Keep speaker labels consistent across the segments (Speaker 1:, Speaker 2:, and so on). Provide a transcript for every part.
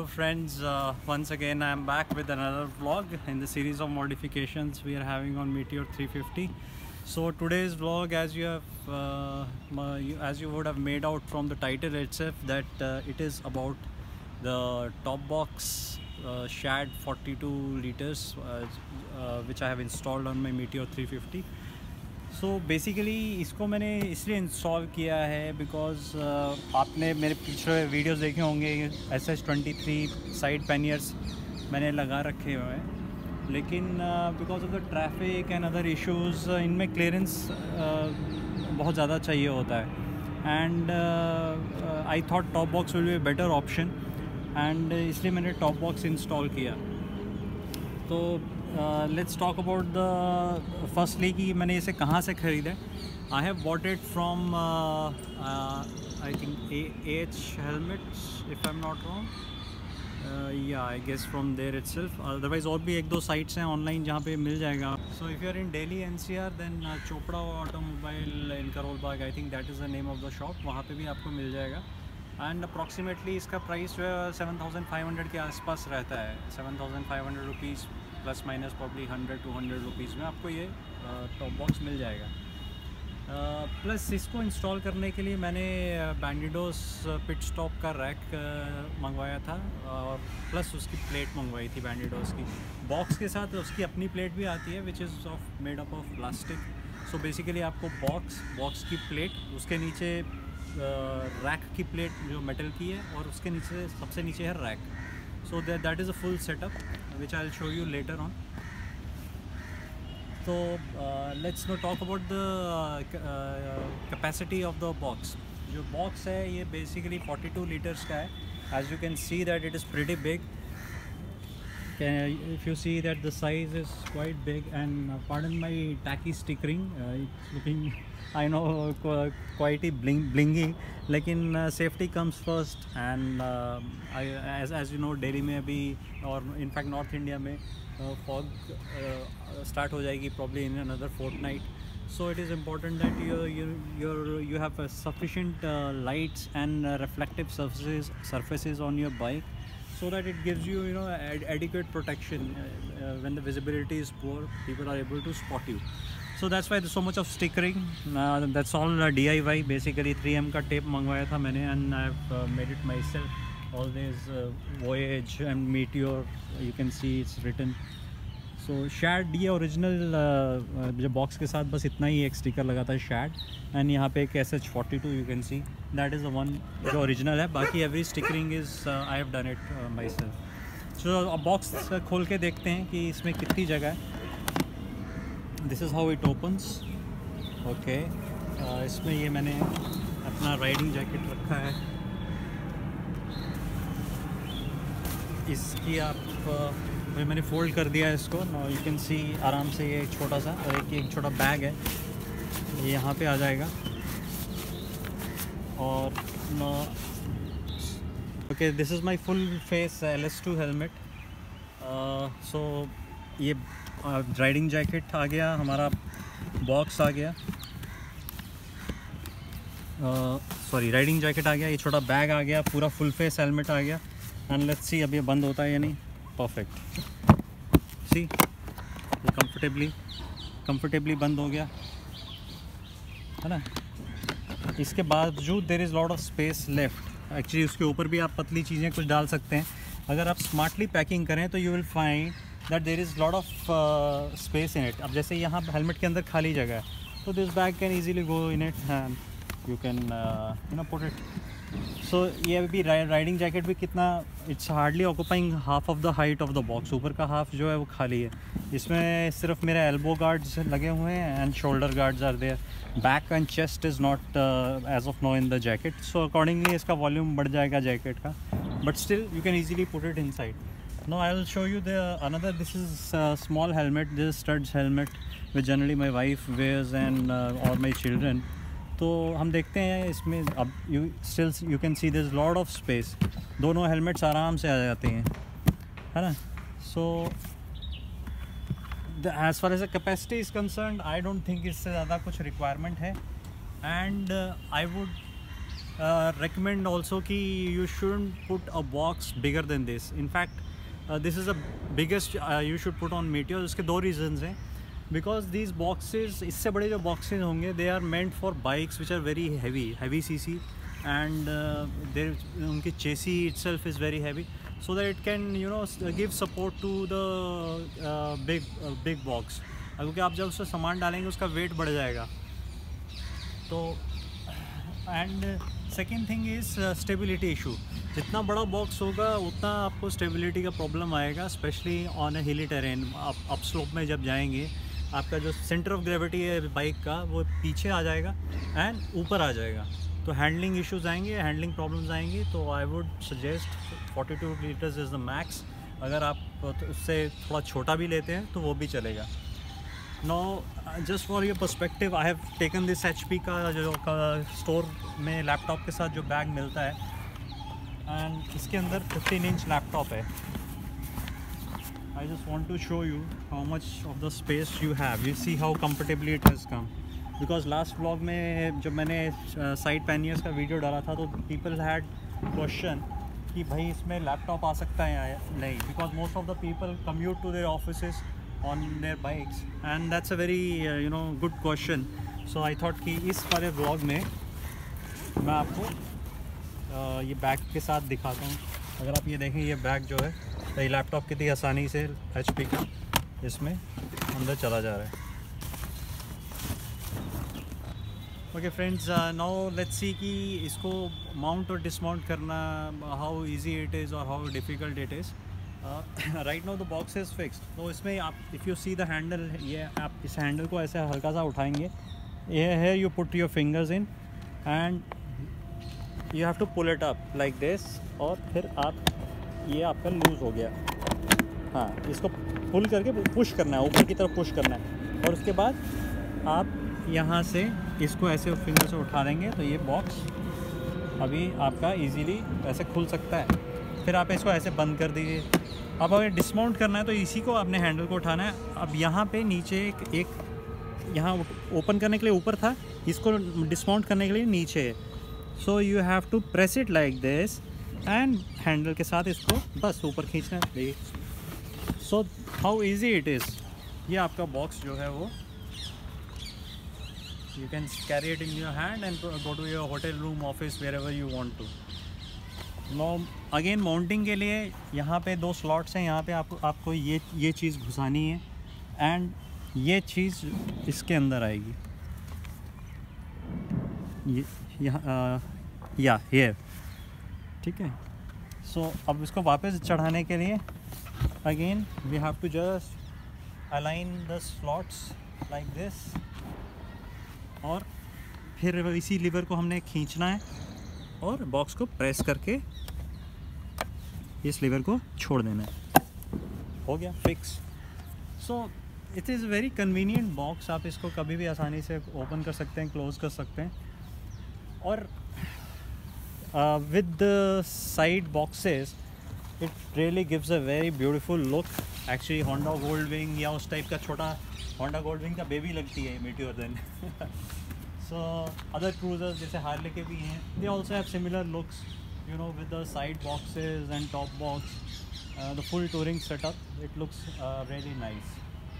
Speaker 1: Hello friends, once again I am back with another vlog in the series of modifications we are having on Meteor 350. So today's vlog, as you would have made out from the title itself, that it is about the top box Shad 42 liters which I have installed on my Meteor 350. So basically इसको मैंने इसलिए install किया है because आपने मेरे पिछले videos देखे होंगे। SS23 साइड पैनियर्स मैंने लगा रखे हुए हैं, लेकिन because of the traffic and other issues इनमें क्लियरेंस बहुत ज़्यादा चाहिए होता है। And I thought top box will be a better option, and इसलिए मैंने टॉप बॉक्स इंस्टॉल किया। तो let's talk about the firstly कि मैंने इसे कहाँ से ख़रीदा। I have bought it from I think AH helmets if I am not wrong, या I guess from there itself. Otherwise और भी एक दो साइट्स हैं ऑनलाइन जहाँ पे मिल जाएगा। So if you are in Delhi NCR then Chopra automobile in Karol Bagh, I think that is the name of the shop, वहाँ पे भी आपको मिल जाएगा। एंड अप्रॉक्सीमेटली इसका प्राइस जो है 7500 के आसपास रहता है। 7500 rupees plus minus probably 100-200 rupees में आपको ये टॉप बॉक्स मिल जाएगा। प्लस इसको इंस्टॉल करने के लिए मैंने बैंडिडोस पिट स्टॉप का रैक मंगवाया था, और प्लस उसकी प्लेट मंगवाई थी बैंडिडोस की। बॉक्स के साथ उसकी अपनी प्लेट भी आती है which is made up of plastic. So basically आपको बॉक्स की प्लेट, उसके नीचे रैक की प्लेट जो मेटल की है, और उसके नीचे सबसे नीचे है rack. So that is a full setup which I'll show you later on. So let's now talk about the capacity of the box. जो box है ये basically 42 liters का है. As you can see that it is pretty big. If you see that the size is quite big, and pardon my tacky stickering, it's looking, I know, quite blingy, लेकिन safety comes first. And as you know, Delhi में अभी, और in fact north India में fog start हो जाएगी probably in another fortnight. So it is important that you have sufficient lights and reflective surfaces on your bike, so that it gives you adequate protection. When the visibility is poor, people are able to spot you. So that's why there's so much of stickering. That's all DIY basically. 3M का tape मंगवाया था मैंने, and I've made it myself. All these Voyage and Meteor, you can see it's written. So Shad, ये original जो box के साथ बस इतना ही एक स्टिकर लगा था Shad, एंड यहाँ पे एक SH42 you can see, that is the one जो ओरिजिनल है। बाकी every stickering is I have done it myself. So अब बॉक्स खोल के देखते हैं कि इसमें कितनी जगह है। This is how it opens. Okay, इसमें ये मैंने अपना राइडिंग जैकेट रखा है। इसकी आप मैंने फ़ोल्ड कर दिया है इसको। यू कैन सी आराम से ये छोटा सा, और एक छोटा बैग है ये यहाँ पे आ जाएगा। और okay, this is my full face LS2 helmet. So ये राइडिंग जैकेट आ गया, हमारा बॉक्स आ गया, सॉरी राइडिंग जैकेट आ गया, ये छोटा बैग आ गया, पूरा फुल फेस हेलमेट आ गया। एंड लेट्स सी अब ये बंद होता है या नहीं। परफेक्ट, सी ये कंफर्टेबली बंद हो गया है ना। इसके बावजूद there is lot of space left. Actually उसके ऊपर भी आप पतली चीज़ें कुछ डाल सकते हैं। अगर आप स्मार्टली पैकिंग करें तो you will find that there is lot of space in it. अब जैसे यहाँ हेलमेट के अंदर खाली जगह है, तो this bag can easily go in it, and you can put it. So ये भी राइडिंग जैकेट भी कितना, it's hardly occupying half of the height of the box. ऊपर का हाफ जो है वो खाली है। इसमें सिर्फ मेरे एल्बो गार्ड्स लगे हुए हैं, and shoulder guards are there. Back and chest is not as of no in the jacket, so accordingly इसका वॉल्यूम बढ़ जाएगा जैकेट का, but still you can easily put it inside. Now I will show you the another. This is a small helmet. This is studs helmet which generally my wife wears and or my children. तो हम देखते हैं इसमें अब you can see this lot of space. दोनों helmets आराम से आ जाते हैं, है ना। So as far as the capacity is concern, I don't think इससे ज़्यादा कुछ रिक्वायरमेंट है। And I would recommend also कि you shouldn't put a box bigger than this. In fact, this is the biggest you should put on Meteor. उसके दो reasons हैं. Because these boxes, इससे बड़े जो boxes होंगे, they are meant for bikes which are very heavy cc, and उनकी chassis itself is very heavy, so that it can give support to the big box. क्योंकि आप जब उसमें सामान डालेंगे उसका weight बढ़ जाएगा. तो and second thing is stability issue. जितना बड़ा बॉक्स होगा उतना आपको स्टेबिलिटी का प्रॉब्लम आएगा, स्पेशली ऑन ए हिली टेरेन. आप अप स्लोप में जब जाएंगे आपका जो सेंटर ऑफ ग्रेविटी है बाइक का वो पीछे आ जाएगा एंड ऊपर आ जाएगा, तो हैंडलिंग इश्यूज आएंगे, हैंडलिंग प्रॉब्लम्स आएंगी. तो I would suggest 42 litres is the max. अगर आप उससे थोड़ा छोटा भी लेते हैं तो वो भी चलेगा. Now, just for your perspective, I have taken this HP का जो स्टोर में लैपटॉप के साथ जो बैग मिलता है, एंड इसके अंदर 15 इंच लैपटॉप है. I just want to show you how much of the space you have. You see how comfortably it has come. Because last vlog में जब मैंने साइड पैनियर्स का वीडियो डाला था तो people had question कि भाई इसमें लैपटॉप आ सकता है या नहीं. Because most of the people commute to their offices on their bikes, and that's a very good question. So I thought कि इस वाले व्लॉग में मैं आपको ये बैग के साथ दिखाता हूँ. अगर आप ये देखें, ये बैग जो है ये लैपटॉप कितनी आसानी से HP का इसमें अंदर चला जा रहा है. Okay friends, now let's see कि इसको माउंट और डिसमाउंट करना हाउ इजी इट इज़ और how difficult it is. Right now the box is fixed. तो इसमें आप if you see the handle, ये आप इस हैंडल को ऐसे हल्का सा उठाएंगे, ये है you put your fingers in and you have to pull it up like this, और फिर आप ये आपका लूज़ हो गया. हाँ, इसको पुल करके पुश करना है, ऊपर की तरफ पुश करना है, और उसके बाद आप यहाँ से इसको ऐसे फिंगर से उठा देंगे तो ये बॉक्स अभी आपका इजीली ऐसे खुल सकता है. फिर आप इसको ऐसे बंद कर दीजिए. अब अगर डिसमाउंट करना है तो इसी को आपने हैंडल को उठाना है. अब यहाँ पे नीचे एक यहाँ ओपन करने के लिए ऊपर था, इसको डिसमाउंट करने के लिए नीचे है. So you have to press it like this and handle के साथ इसको बस ऊपर खींचना है. So how easy it is. ये आपका बॉक्स जो है वो you can carry it in your hand and go to your hotel room, office, wherever you want to. Again mounting के लिए यहाँ पे 2 स्लॉट्स हैं. यहाँ पे आपको ये चीज़ घुसानी है एंड ये चीज़ इसके अंदर आएगी. ये यहाँ ये ठीक है. सो अब इसको वापस चढ़ाने के लिए again we have to just align the slots like this, और फिर इसी लीवर को हमने खींचना है और बॉक्स को प्रेस करके इस लीवर को छोड़ देना है. हो गया fix. So it is very convenient box. आप इसको कभी भी आसानी से ओपन कर सकते हैं, क्लोज़ कर सकते हैं. और with the side boxes it really gives a very beautiful look. Actually Honda Gold Wing या उस टाइप का छोटा होंडा गोल्ड विंग का बेबी लगती है Meteor then. So other cruisers जैसे हार्ले के भी हैं, they also have similar looks, with the side boxes and top box, the full touring setup. It looks really nice.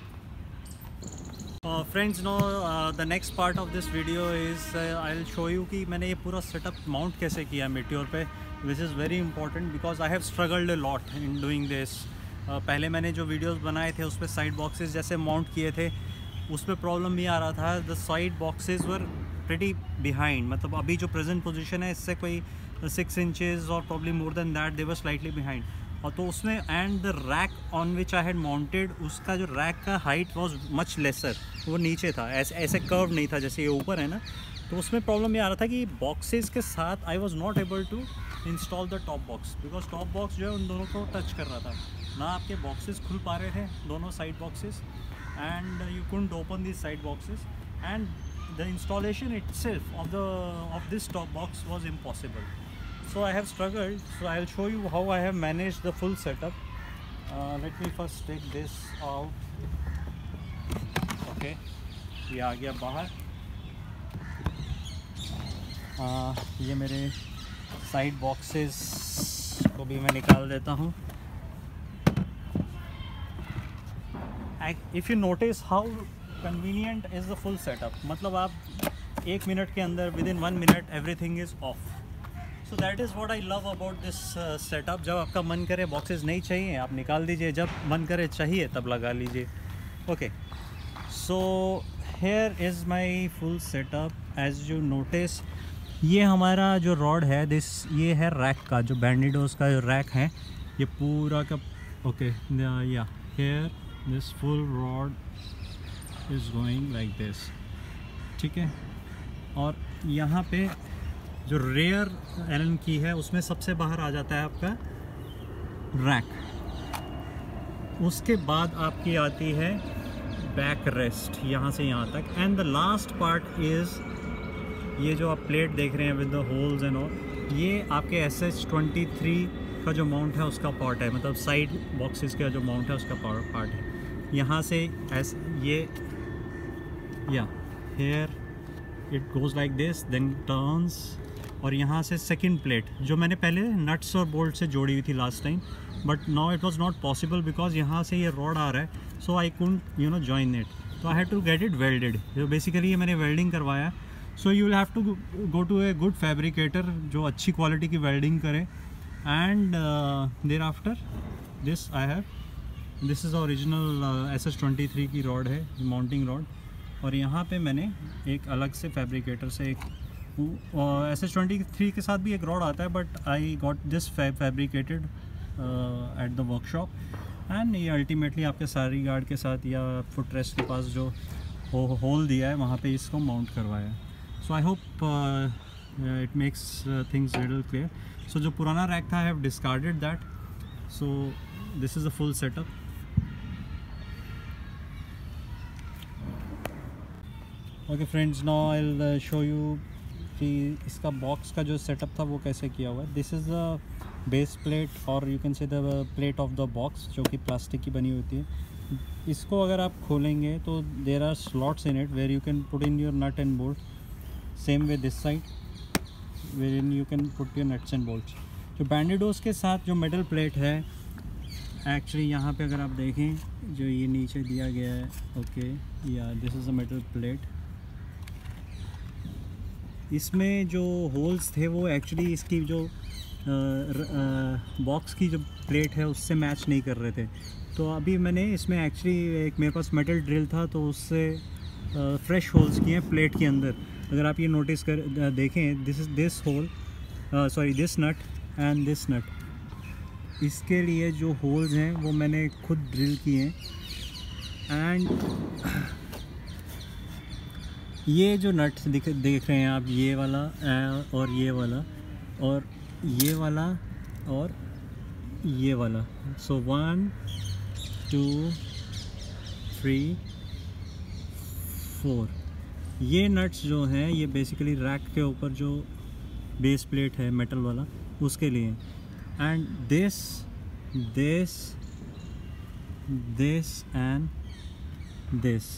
Speaker 1: Friends, now the next part of this video is I'll show you कि मैंने ये पूरा setup mount कैसे किया Meteor पे, which is very important because I have struggled a lot in doing this. पहले मैंने जो वीडियोस बनाए थे उस पर साइड बॉक्सेस जैसे माउंट किए थे, उसमें प्रॉब्लम भी आ रहा था. The side boxes were pretty behind, मतलब अभी जो प्रेजेंट पोजीशन है इससे कोई 6 इंचेस और probably more than that they were slightly behind. और तो उसमें and the rack on which I had mounted, उसका जो रैक का हाइट वाज मच लेसर, वो नीचे था, ऐसे कर्व नहीं था जैसे ये ऊपर है ना. तो उसमें प्रॉब्लम ये आ रहा था कि बॉक्सेस के साथ I was not able to install the top box, because top box जो है उन दोनों को टच कर रहा था ना. आपके बॉक्सेस खुल पा रहे थे दोनों side boxes, and you couldn't open these side boxes, and the installation itself of this top box was impossible. So I have struggled. So I'll show you how I have managed the full setup. Let me first take this out. Okay, ये आ गया बाहर. ये मेरे side boxes को भी मैं निकाल देता हूँ। If you notice how convenient is the full setup, मतलब आप 1 मिनट के अंदर within 1 minute everything is off. So that is what I love about this setup. जब आपका मन करे बॉक्सेस नहीं चाहिए आप निकाल दीजिए, जब मन करे चाहिए तब लगा लीजिए। Okay, so here is my full setup. As you notice ये हमारा जो रॉड है ये है रैक का, जो बैंडिडोज का जो रैक है ये पूरा का। ओके या here this full rod is going like this, ठीक है। और यहाँ पे जो रेयर एलन की है उसमें सबसे बाहर आ जाता है आपका रैक। उसके बाद आपकी आती है बैक रेस्ट, यहाँ से यहाँ तक। And the last part is ये जो आप प्लेट देख रहे हैं with the holes and all, ये आपके SH23 का जो माउंट है उसका पार्ट है, मतलब साइड बॉक्सेस का जो माउंट है उसका पार्ट है। यहाँ से ये या here it goes like this then turns. और यहाँ से सेकंड प्लेट जो मैंने पहले नट्स और बोल्ट से जोड़ी हुई थी last time, but now it was not possible because यहाँ से ये रॉड आ रहा है, so I couldn't join it, तो I had to get it welded. तो बेसिकली ये मैंने वेल्डिंग करवाया। So you will have to go to a good fabricator जो अच्छी क्वालिटी की वेल्डिंग करे। And thereafter this I have, this is original SH23 की रॉड है, माउंटिंग रॉड। और यहाँ पे मैंने एक अलग से फैब्रिकेटर से एक SH23 के साथ भी एक रॉड आता है, but I got this fabricated at the workshop. And ये अल्टीमेटली आपके सारी गार्ड के साथ या फुट रेस्ट के पास जो होल दिया है वहाँ पे इसको माउंट करवाया। So I hope it makes things little clear. So जो पुराना रैक था I have discarded that. So this is a full setup. Okay friends, now I will show you कि इसका बॉक्स का जो सेटअप था वो कैसे किया हुआ है। This is the base plate और you can see the plate of the box, जो कि प्लास्टिक की बनी होती है। इसको अगर आप खोलेंगे तो there are slots in it where you can put in your nut and bolt. Same way this side where in you can put your nuts and bolts. जो बैंडिडोज के साथ जो मेटल प्लेट है, एक्चुअली यहाँ पे अगर आप देखें जो ये नीचे दिया गया है, ओके या this is a metal plate. इसमें जो होल्स थे वो एक्चुअली इसकी जो बॉक्स की जो प्लेट है उससे मैच नहीं कर रहे थे। तो अभी मैंने इसमें एक्चुअली एक मेरे पास मेटल ड्रिल था तो उससे फ्रेश होल्स किए हैं प्लेट के अंदर। अगर आप ये नोटिस कर देखें, this is this hole, sorry this nut and this nut, इसके लिए जो होल्स हैं वो मैंने खुद ड्रिल किए हैं। एंड ये जो नट्स देख रहे हैं आप, ये वाला और ये वाला और ये वाला और ये वाला, सो 1 2 3 4, ये नट्स जो हैं ये बेसिकली रैक के ऊपर जो बेस प्लेट है मेटल वाला उसके लिए। And this this this and this,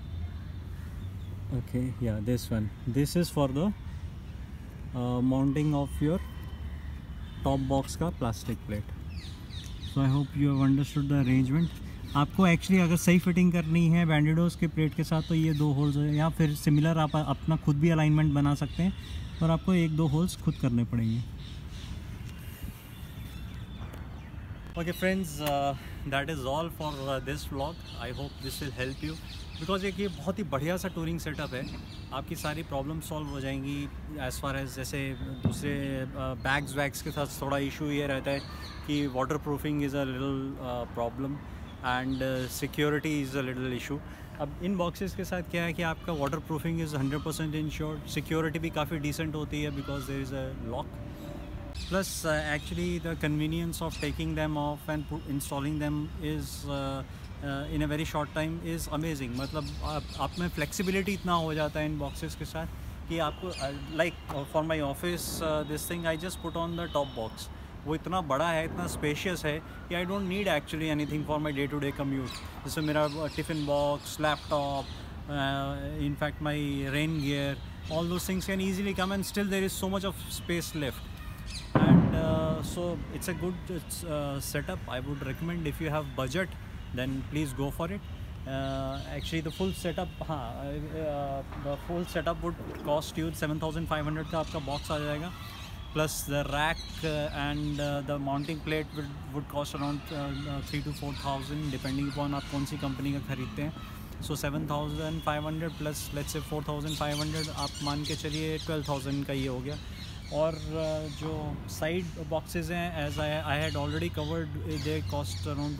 Speaker 1: okay yeah, this is for the mounting of your top box का plastic plate. So I hope you have understood the arrangement. आपको actually अगर सही fitting करनी है बैंडिडोज के प्लेट के साथ तो ये 2 होल्स है, या फिर सिमिलर आप अपना खुद भी अलाइनमेंट बना सकते हैं और आपको 1-2 होल्स खुद करने पड़ेंगे। Okay friends, that is all for this vlog. I hope this will help you because एक ये बहुत ही बढ़िया सा टूरिंग सेटअप है। आपकी सारी प्रॉब्लम सॉल्व हो जाएंगी एज़ फार एज जैसे दूसरे बैग्स वैग्स के साथ थोड़ा इशू ये रहता है कि water proofing is a little problem and security is a little issue. अब इन बॉक्सेस के साथ क्या है कि आपका water proofing is 100% insured, security भी काफ़ी डिसेंट होती है because there is a lock. Plus actually the convenience of taking them off and installing them is in a very short time is amazing. मतलब आप में flexibility इतना हो जाता है इन boxes के साथ कि आपको like for my office this thing I just put on the top box. वो इतना बड़ा है, इतना spacious है कि I don't need actually anything for my day-to-day commute. जैसे मेरा tiffin box, laptop, in fact my rain gear, all those things can easily come, and still there is so much of space left. And so it's a good setup. I would recommend, if you have budget, then please go for it. Actually the full setup would cost you 7,500 का आपका box आ जाएगा, plus the rack and the mounting plate would cost around 3 to 4,000 depending upon आप कौन सी company का खरीदते हैं. So 7,500 plus let's say 4,500, आप मान के चलिए 12,000 का ये हो गया. और जो साइड बॉक्सेस हैं, as I had already covered, they cost around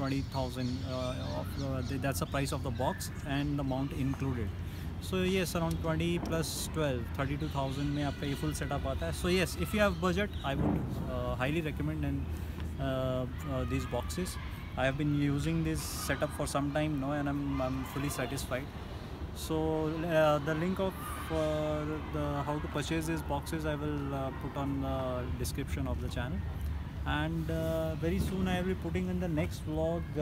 Speaker 1: 20,000. That's the price of the box and the mount included. So yes, around 20 plus 12, 32,000 में आपका ये फुल सेटअप आता है. So yes, if you have budget, I would highly recommend and these boxes. I have been using this setup for some time now, and I'm fully satisfied. So the link of how to purchase these boxes I will put on the description of the channel. And very soon I will be putting in the next vlog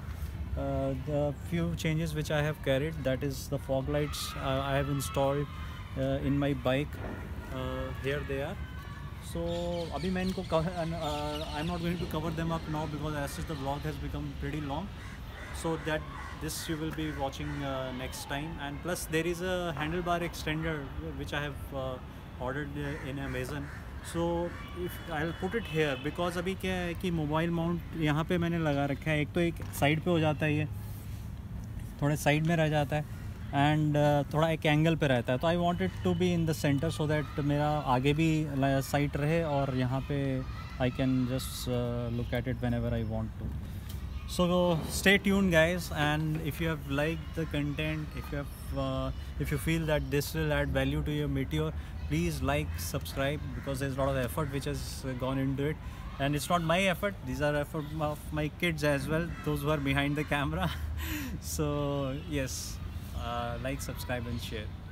Speaker 1: the few changes which I have carried. That is the fog lights I have installed in my bike. Here they are. So abhi main inko I'm not going to cover them up now because as such the vlog has become pretty long. So that this you will be watching next time. And plus there is a handlebar extender which I have ordered in Amazon. So if I'll put it here because अभी क्या है कि mobile mount यहाँ पे मैंने लगा रखा है. एक तो एक साइड पे हो जाता है, ये थोड़े साइड में रह जाता है, एंड थोड़ा एक एंगल पे रहता है. तो I want it to be in the centre so that मेरा आगे भी साइट रहे और यहाँ पे I can just look at it whenever I want to. So stay tuned guys, and if you have liked the content, if you feel that this will add value to your Meteor, please like, subscribe, because there's a lot of effort which has gone into it, and it's not my effort, these are effort of my kids as well, those who are behind the camera. So yes, like, subscribe and share.